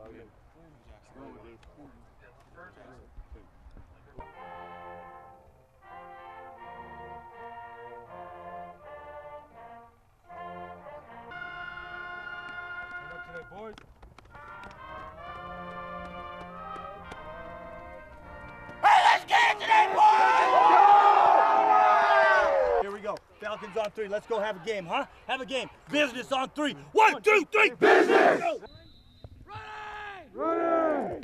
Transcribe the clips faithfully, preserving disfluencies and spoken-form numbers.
Boys. Hey, let's get it today, boys! Here we go. Falcons on three. Let's go have a game, huh? Have a game. Business on three. One, two, three. Business! Go. Running! Running!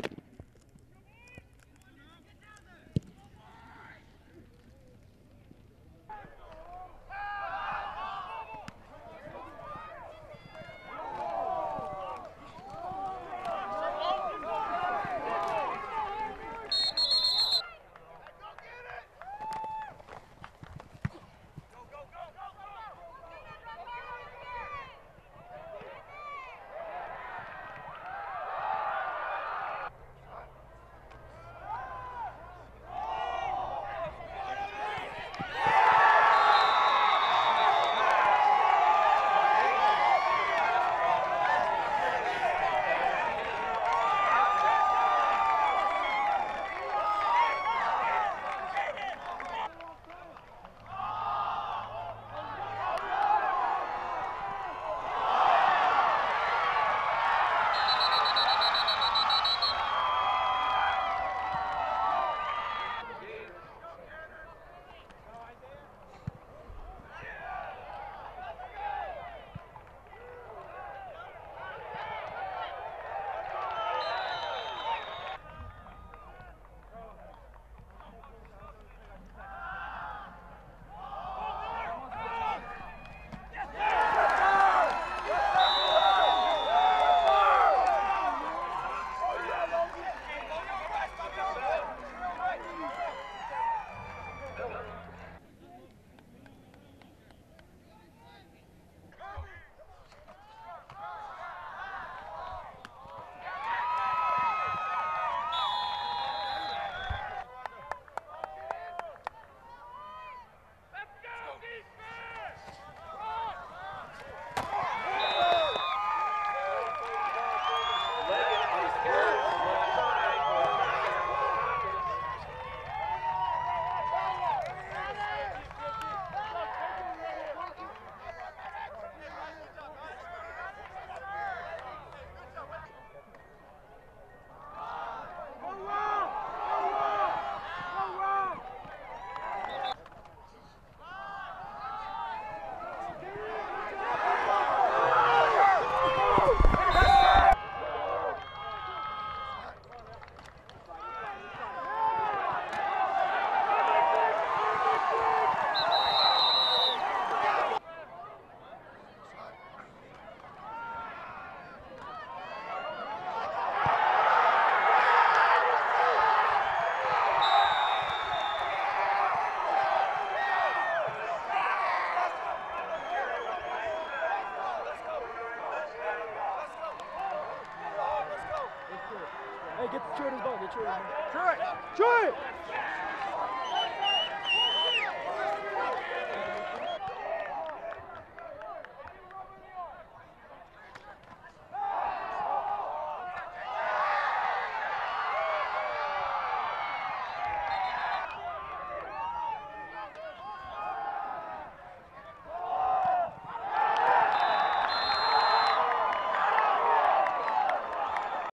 Hey, get Jordan's ball, get Jordan's ball. Troy! Troy!